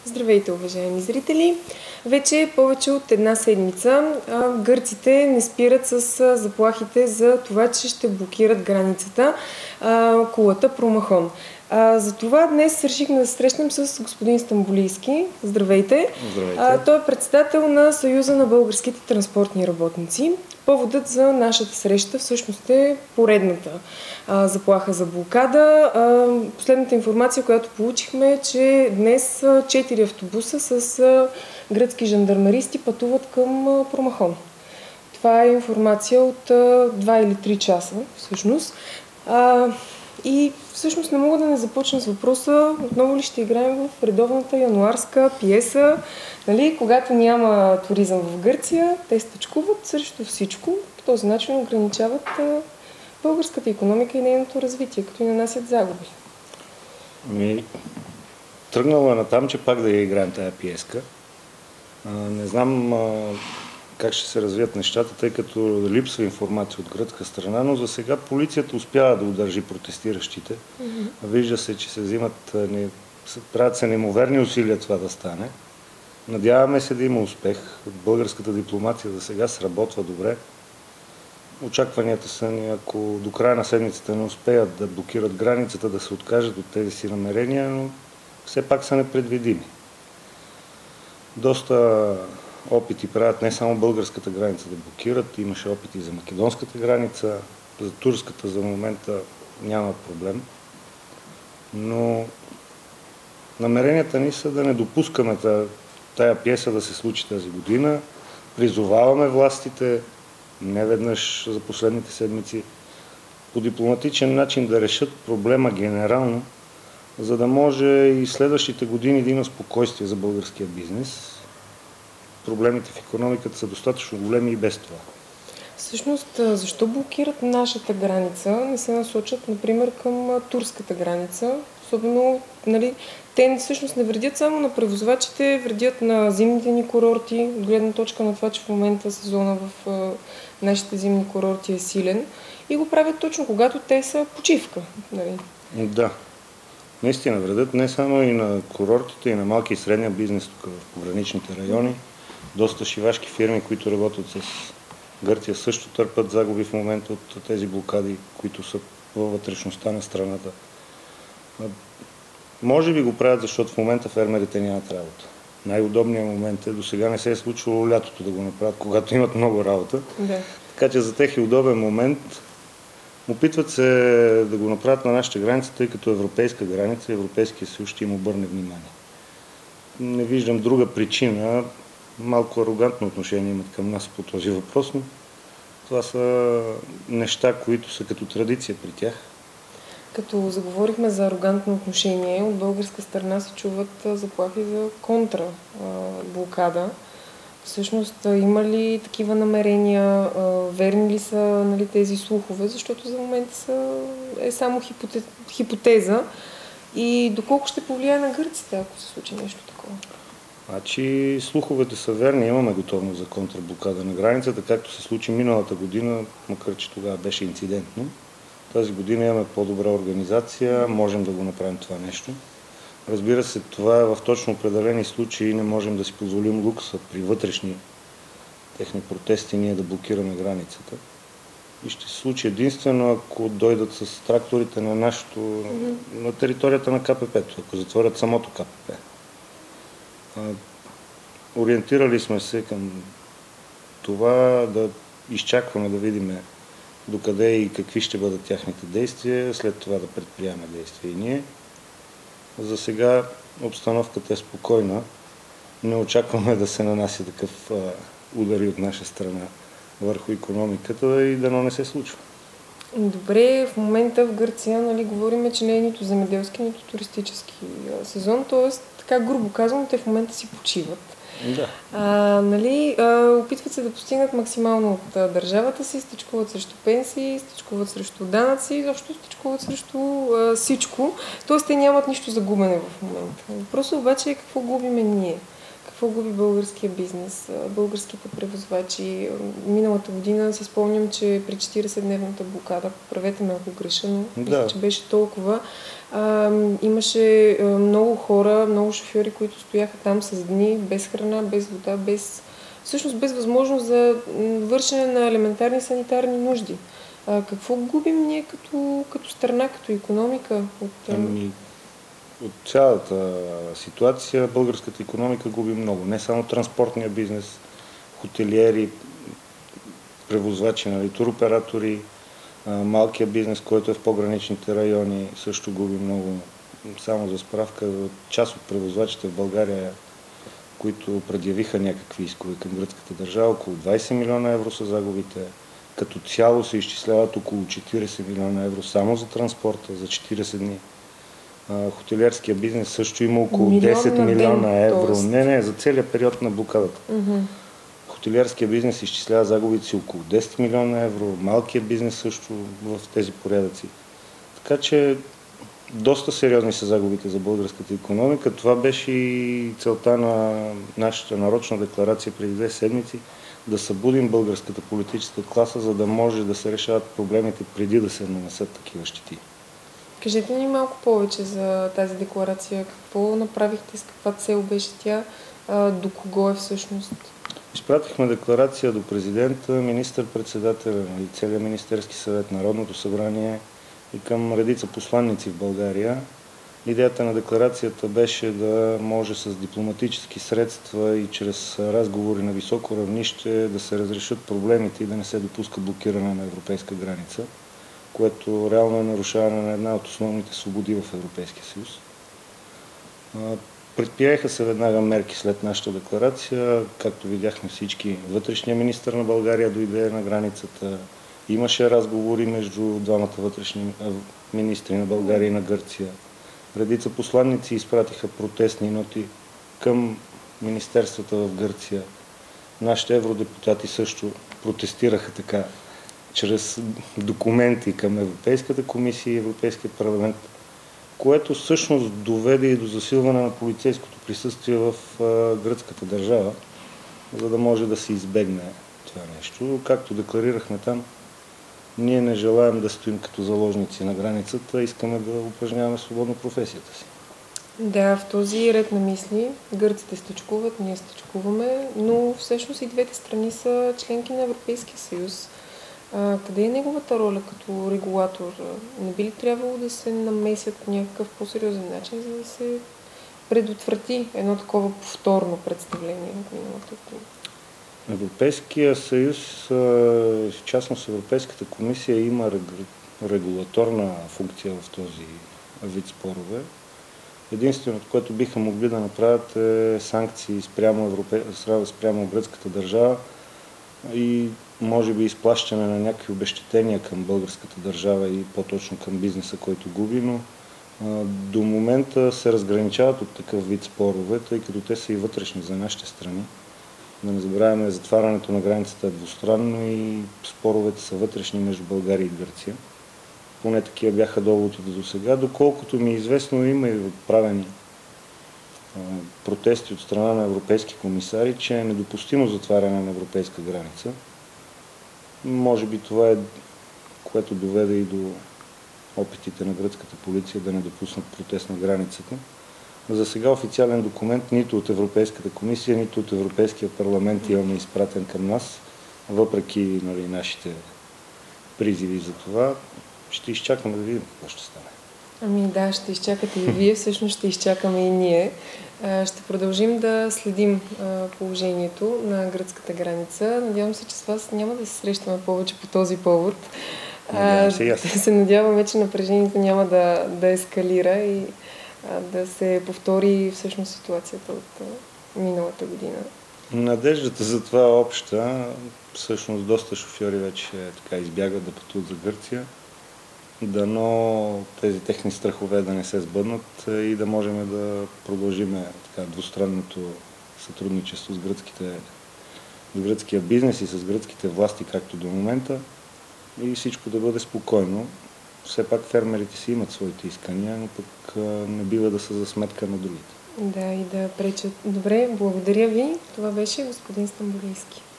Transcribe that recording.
Здравейте, уважаеми зрители! Вече повече от една седмица гърците не спират с заплахите за това, че ще блокират границата кулата Промахон. Затова днес решихме да се срещнем с господин Стамболийски. Здравейте! Здравейте! Той е председател на Съюза на българските транспортни работници. Поводът за нашата среща всъщност е поредната заплаха за блокада. Последната информация, която получихме, е, че днес 4 автобуса с гръцки жандармеристи пътуват към Промахон. Това е информация от 2 или 3 часа всъщност. И всъщност не мога да не започна с въпроса, отново ли ще играем в редовната януарска пиеса, нали? Когато няма туризъм в Гърция, те стъчкуват срещу всичко, по този начин ограничават българската икономика и нейното развитие, като и нанасят загуби. Тръгнало е натам, че пак да я играем тая пиеска. Не знам как ще се развият нещата, тъй като липсва информация от гръцка страна, но за сега полицията успява да удържи протестиращите. Вижда се, че се взимат, правят се неимоверни усилия това да стане. Надяваме се да има успех. Българската дипломация за сега сработва добре. Очакванията са ни, ако до края на седмицата не успеят да блокират границата, да се откажат от тези си намерения, но все пак са непредвидими. Доста опити правят не само българската граница да блокират, имаше опити за македонската граница, за турската за момента няма проблем. Но намеренията ни са да не допускаме тая пиеса да се случи тази година. Призоваваме властите, не веднъж за последните седмици, по дипломатичен начин да решат проблема генерално, за да може и следващите години да има спокойствие за българския бизнес. Проблемите в икономиката са достатъчно големи и без това. Всъщност, защо блокират нашата граница? Не се насочат, например, към турската граница. Особено, нали, те всъщност не вредят само на превозвачите, вредят на зимните ни курорти, от гледна точка на това, че в момента сезона в нашите зимни курорти е силен. И го правят точно когато те са почивка. Нали? Да. Наистина вредят не само и на курортите, и на малки и средния бизнес тук в пограничните райони. Доста шивашки фирми, които работят с Гърция, също търпят загуби в момента от тези блокади, които са във вътрешността на страната. Може би го правят, защото в момента фермерите нямат работа. Най-удобният момент е, до сега не се е случвало лятото да го направят, когато имат много работа. Да. Така че за тях е удобен момент. Опитват се да го направят на нашата граница, тъй като европейска граница, Европейския съюз ще им обърне внимание. Не виждам друга причина. Малко арогантно отношение имат към нас по този въпрос, но това са неща, които са като традиция при тях. Като заговорихме за арогантно отношение, от българска страна се чуват заплахи за контраблокада. Всъщност, има ли такива намерения? Верни ли са, нали, тези слухове? Защото за момента е само хипотеза. И доколко ще повлияе на гърците, ако се случи нещо такова? Значи слуховете са верни, имаме готовност за контрблокада на границата, както се случи миналата година, макар че тогава беше инцидентно. Тази година имаме по-добра организация, можем да го направим това нещо. Разбира се, това е в точно определени случаи, не можем да си позволим лукса при вътрешни техни протести ние да блокираме границата. И ще се случи единствено, ако дойдат с тракторите на нашото, на територията на КПП-то, ако затворят самото КПП. Ориентирали сме се към това да изчакваме да видим докъде и какви ще бъдат тяхните действия, след това да предприемаме действия и ние. За сега обстановката е спокойна. Не очакваме да се нанася такъв удари от наша страна върху икономиката и дано не се случва. Добре, в момента в Гърция, нали, говорим, че не е нито земеделски, нито туристически сезон, т.е. така грубо казвам, те в момента си почиват. Да. Нали, опитват се да постигнат максимално от държавата си, стичкуват срещу пенсии, стичкуват срещу данъци, изобщо стичкуват срещу всичко. Т.е. те нямат нищо за губене в момента. Въпросът обаче е какво губиме ние. Какво губи българския бизнес, българските превозвачи? Миналата година си спомням, че при 40-дневната блокада, поправете ме ако греша, но мисля, че беше толкова, имаше много хора, много шофьори, които стояха там с дни, без храна, без вода, всъщност без възможност за вършене на елементарни санитарни нужди. Какво губим ние като страна, като икономика? От цялата ситуация българската икономика губи много. Не само транспортния бизнес, хотелиери, превозвачи, нали, туроператори, малкия бизнес, който е в пограничните райони, също губи много. Само за справка, част от превозвачите в България, които предявиха някакви искове към гръцката държава, около 20 милиона евро са загубите. Като цяло се изчисляват около 40 милиона евро само за транспорта за 40 дни. Хотелиерския бизнес също има около 10 милиона евро. Тоест... Не, за целият период на блокадата. Хотелиерския бизнес изчислява загубите си около 10 милиона евро, малкият бизнес също в тези порядъци. Така че доста сериозни са загубите за българската икономика. Това беше и целта на нашата нарочна декларация преди 2 седмици, да събудим българската политическа класа, за да може да се решават проблемите преди да се нанесат такива щети. Кажете ни малко повече за тази декларация. Какво направихте, с каква цел беше тя, до кого е всъщност? Изпратихме декларация до президента, министър-председателя и целия Министерски съвет, Народното събрание и към редица посланници в България. Идеята на декларацията беше да може с дипломатически средства и чрез разговори на високо равнище да се разрешат проблемите и да не се допуска блокиране на европейска граница, което реално е нарушаване на една от основните свободи в Европейския съюз. Предприеха се веднага мерки след нашата декларация. Както видяхме всички, вътрешния министър на България дойде на границата. Имаше разговори между двамата вътрешни министри на България и на Гърция. Редица посланници изпратиха протестни ноти към министерствата в Гърция. Нашите евродепутати също протестираха така, чрез документи към Европейската комисия и Европейския парламент, което всъщност доведе и до засилване на полицейското присъствие в гръцката държава, за да може да се избегне това нещо. Както декларирахме там, ние не желаем да стоим като заложници на границата, искаме да упражняваме свободно професията си. Да, в този ред на мисли гърците стачкуват, ние стачкуваме, но всъщност и двете страни са членки на Европейския съюз. Къде е неговата роля като регулатор? Не би ли трябвало да се намесят по някакъв по-сериозен начин, за да се предотврати едно такова повторно представление от миналата година? Европейския съюз, в частност Европейската комисия, има регулаторна функция в този вид спорове. Единственото, което биха могли да направят, е санкции спрямо гръцката държава и може би изплащане на някакви обезщетения към българската държава и по-точно към бизнеса, който губи, но до момента се разграничават от такъв вид спорове, тъй като те са и вътрешни за нашите страни. Да не забравяме, затварянето на границата е двустранно и споровете са вътрешни между България и Гърция. Поне такива бяха доводите до сега. Доколкото ми е известно, има и отправени протести от страна на европейски комисари, че е недопустимо затваряне на европейска граница. Може би това е, което доведе и до опитите на гръцката полиция да не допуснат протест на границата. За сега официален документ нито от Европейската комисия, нито от Европейския парламент имаме изпратен към нас, въпреки нашите призиви за това. Ще изчакаме да видим какво ще стане. Ами да, ще изчакате и вие, всъщност ще изчакаме и ние. Ще продължим да следим положението на гръцката граница. Надявам се, че с вас няма да се срещаме повече по този повод. Се надяваме, че напрежението няма да ескалира и да се повтори всъщност ситуацията от миналата година. Надеждата за това е обща. Всъщност доста шофьори вече избягат да пътуват за Гърция. Дано тези техни страхове да не се сбъднат и да можем да продължим двустранното сътрудничество с гръцкия бизнес и с гръцките власти, както до момента, и всичко да бъде спокойно. Все пак фермерите си имат своите искания, но пък не бива да са за сметка на другите. Да, и да пречат. Добре, благодаря ви. Това беше господин Стамболийски.